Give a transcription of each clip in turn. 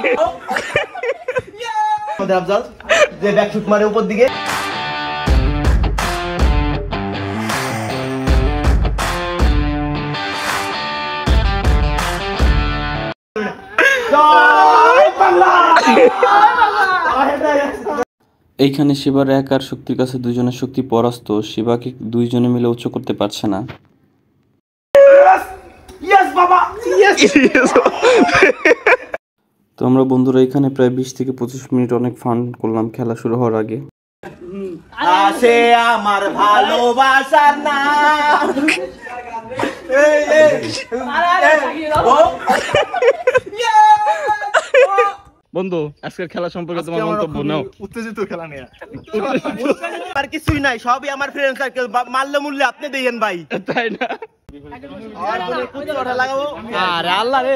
আফজাল যে back shoot মারে উপর দিকে। এইখানে শিবার এক আর শক্তির কাছে দুইজনের শক্তি পরাস্ত। শিবাকে দুইজনে মিলে উচ্চ করতে পারছে না। তো আমরা বন্ধুরা এখানে প্রায় 20 থেকে 25 মিনিট অনেক ফান করলাম খেলা শুরু হওয়ার আগে। আসে আমার ভালোবাসার নাম। বন্ধু আজকের খেলা সম্পর্কে তোমার মন্তব্য নাও। উত্তেজিত খেলা নিয়ে আর কিছুই নাই, সবই আমার ফ্রেন্ড সার্কেল। মারলে মুরলে আপনি দেখেন ভাই, তাই না? লাগাবো আরে আল্লাহ রে।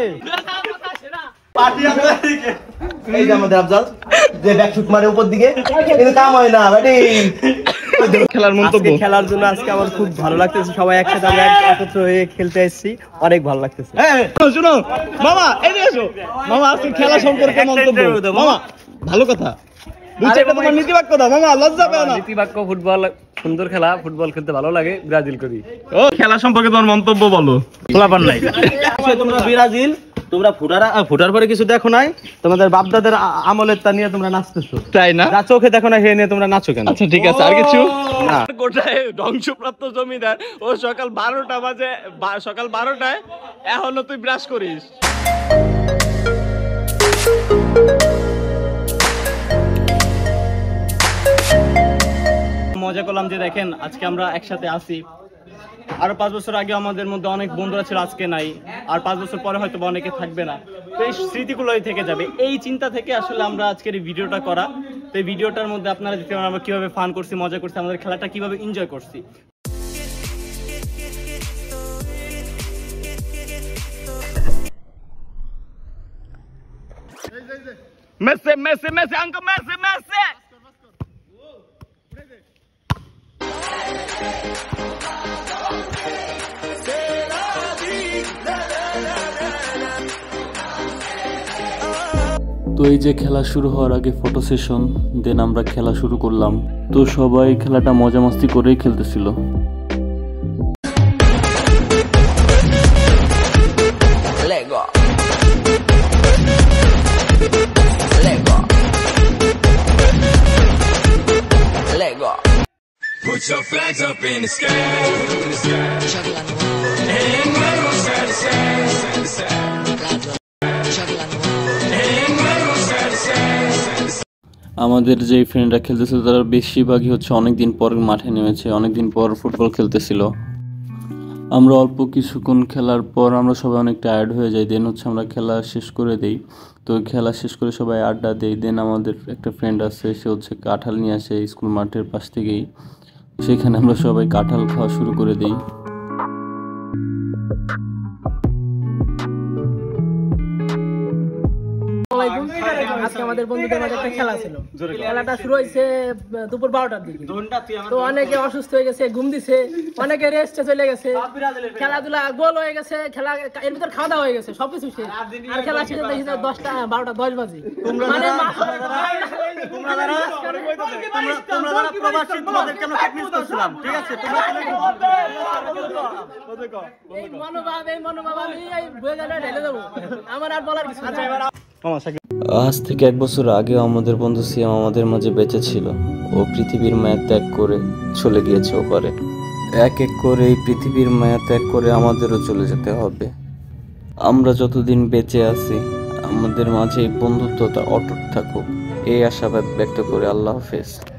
এই যে আমাদের আফজাল যে ব্যাক শুট মারে উপর দিকে, কিন্তু কাম হয় না ভাই। খেলার মন্তব্য। খেলার জন্য আজকে আমার খুব ভালো লাগতেছে, সবাই একসাথে আমরা একত্র হয়ে খেলতে এসেছি, অনেক ভালো লাগতেছে। শুনো মামা, এদিকে এসো মামা, আজকে খেলা সম্পর্কে মন্তব্য। মামা ভালো কথা, দুই চারটা তোমার নীতিবাক্য দাও মামা, লজ্জা পেও না। নীতিবাক্য ফুটবল সুন্দর খেলা, ফুটবল খেলতে ভালো লাগে, ব্রাজিল করি। ও খেলা সম্পর্কে তোমার মন্তব্য বলো। খোলাপান নাই তোমরা ব্রাজিল, তোমরা ফুটার পরে কিছু দেখো নাই, তোমাদের বাপদাদের আমলের তা নিয়ে তোমরা নাচতেছো, তাই না? যা চোখে দেখো না সে নিয়ে তোমরা নাচো কেন? আচ্ছা ঠিক আছে, আর কিছু না। গোটায় ধ্বংসপ্রাপ্ত জমিদার ও সকাল 12টা বাজে, সকাল 12টায় এখনো তুই ব্রাশ করিস। মজা করলাম যে দেখেন আজকে আমরা একসাথে আছি। আরো 5 বছর আগে আমাদের মধ্যে অনেক বন্ধুরা ছিল, আজকে নাই। আর 5 বছর পরে হয়তো অনেকে থাকবে না, তো এই স্মৃতিগুলোই থেকে যাবে। এই চিন্তা থেকে আসলে আমরা আজকের এই ভিডিওটা করা। তো এই ভিডিওটার মধ্যে আপনারা দেখতে পারেন আমরা কিভাবে ফান করছি, মজা করছি, আমাদের খেলাটা কিভাবে এনজয় করছি। মেসে মেসে মেসে আঙ্কো মেসে মেসে। তো এই যে খেলা শুরু হওয়ার আগে ফটো সেশন, দেন আমরা খেলা শুরু করলাম। তো সবাই খেলাটা মজা মস্তি করেই খেলতেছিল। Put your flags up in the sky, in the sky. And wave on side to side, side to side. And wave on side to side, side to side. আমাদের যে ফ্রেন্ডরা খেলতেছিল তারা বেশিরভাগই হচ্ছে অনেকদিন পর মাঠে নেমেছে, অনেকদিন পর ফুটবল খেলতেছিল। আমরা অল্প কিছুক্ষণ খেলার পর আমরা সবাই অনেক টায়ার্ড হয়ে যাই, দেন হচ্ছে আমরা খেলা শেষ করে দেই। তো খেলা শেষ করে সবাই আড্ডা দেই। দেন আমাদের একটা ফ্রেন্ড আছে, সে হচ্ছে কাঁঠাল নিয়ে আসে স্কুল মাঠের পাশ থেকেই, সেখানে আমরা সবাই কাঁঠাল খাওয়া শুরু করে দিই। আজকে আমাদের বন্ধুদের মাঝে একটা খেলা ছিল। খেলাটা শুরু হয়েছে দুপুর 12টার দিকে। তো অনেকে অসুস্থ হয়ে গেছে, ঘুম দিছে, অনেকে রেস্টে চলে গেছে, খেলাধুলা গোল হয়ে গেছে, খেলা এর ভিতর খাওয়া দাওয়া হয়ে গেছে, সবকিছু শেষ। আর খেলা শেষে দেখি 10টা 12টা 10 বাজে। মানে এই মনোভাব আমি বয়ে গেলে ঢেলে দেবো, আমার আর বলার কিছু নাই। আজ থেকে 1 বছর আগেও আমাদের বন্ধু সিয়াম আমাদের মাঝে বেঁচে ছিল। ও পৃথিবীর মায়া ত্যাগ করে চলে গিয়েছে ওপারে। এক এক করে এই পৃথিবীর মায়া ত্যাগ করে আমাদেরও চলে যেতে হবে। আমরা যতদিন বেঁচে আছি আমাদের মাঝে এই বন্ধুত্বটা অটুট থাকুক, এই আশাবাদ ব্যক্ত করে আল্লাহ হাফেজ।